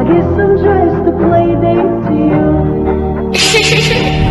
guess I'm just a play date to you.